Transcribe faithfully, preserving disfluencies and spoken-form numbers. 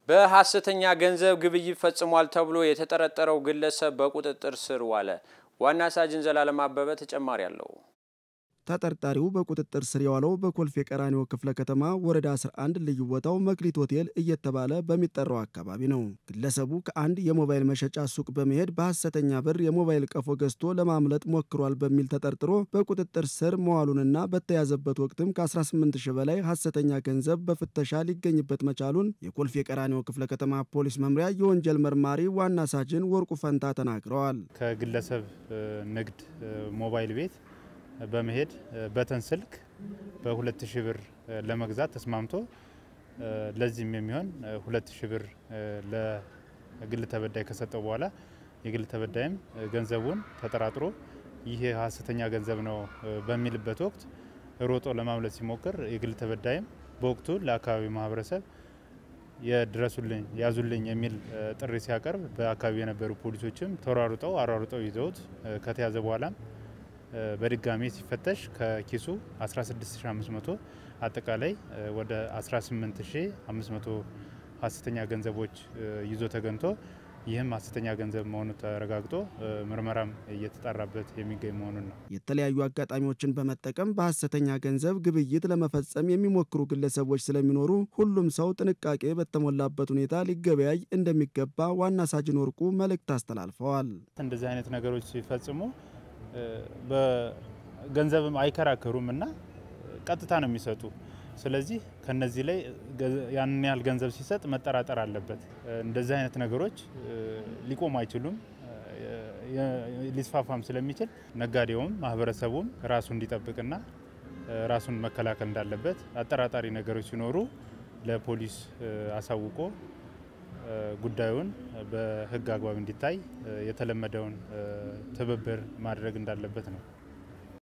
በሐሰተኛ ገንዘብ ግብይት ፈጽሟል ተብሎ የተጠረጠረው ግለሰብ በቁጥጥር ስር ዋለ። ዋና ሳጅን ዘላለም አበበ ተጨማሪ አለው። ተጠርጣሪው በቁጥጥር ስር የዋለው በኮልፌ ቀራኒዮ ክፍለ ከተማ ወረዳ አስራ አንድ ልዩ ቦታው መክሊት ሆቴል እየተባለ በሚጠራው አካባቢ ነው። ግለሰቡ ከአንድ የሞባይል መሸጫ ሱቅ በመሄድ በሐሰተኛ ብር የሞባይል ቀፎ ገዝቶ ለማምለጥ ሞክሯል በሚል ተጠርጥሮ በቁጥጥር ስር መዋሉንና በተያዘበት ወቅትም ከ18 ሺህ በላይ ሐሰተኛ ገንዘብ በፍተሻ ሊገኝበት መቻሉን የኮልፌ ቀራኒዮ ክፍለ ከተማ ፖሊስ መምሪያ የወንጀል መርማሪ ዋና ሳጅን ወርቁ ፈንታ ተናግረዋል። ከግለሰብ ንግድ ሞባይል ቤት በመሄድ በተን ስልክ በሁለት ሺህ ብር ለመግዛት ተስማምቶ ለዚህም የሚሆን ሁለት ሺህ ብር ለግል ተበዳይ ከሰጠው በኋላ የግል ተበዳይም ገንዘቡን ተጠራጥሮ ይሄ ሐሰተኛ ገንዘብ ነው በሚልበት ወቅት ሮጦ ለማምለጥ ሲሞክር የግል ተበዳይም በወቅቱ ለአካባቢው ማህበረሰብ የድረሱልኝ ያዙልኝ የሚል ጥሪ ሲያቀርብ በአካባቢው የነበሩ ፖሊሶችም ተሯሩጠው አሯሩጠው ይዘውት ከተያዘ በኋላ በድጋሚ ሲፈተሽ ከኪሱ አስራ ስድስት ሺህ አምስት መቶ አጠቃላይ ወደ አስራ ስምንት ሺህ አምስት መቶ ሐሰተኛ ገንዘቦች ይዞ ተገኝቶ ይህም ሐሰተኛ ገንዘብ መሆኑ ተረጋግጦ ምርመራም እየተጣራበት የሚገኝ መሆኑን ነው። የተለያዩ አጋጣሚዎችን በመጠቀም በሐሰተኛ ገንዘብ ግብይት ለመፈጸም የሚሞክሩ ግለሰቦች ስለሚኖሩ ሁሉም ሰው ጥንቃቄ በተሞላበት ሁኔታ ሊገበያይ እንደሚገባ ዋና ሳጅን ወርቁ መልእክት አስተላልፈዋል። እንደዚህ አይነት ነገሮች ሲፈጽሙ በገንዘብም አይከራከሩምና ቀጥታ ነው የሚሰጡ። ስለዚህ ከነዚህ ላይ ያንን ያህል ገንዘብ ሲሰጥ መጠራጠር አለበት። እንደዚህ አይነት ነገሮች ሊቆም አይችሉም፣ ሊስፋፋም ስለሚችል ነጋዴውም ማህበረሰቡም ራሱን እንዲጠብቅና ራሱን መከላከል እንዳለበት አጠራጣሪ ነገሮች ሲኖሩ ለፖሊስ አሳውቆ ጉዳዩን በህግ አግባብ እንዲታይ የተለመደውን ትብብር ማድረግ እንዳለበት ነው።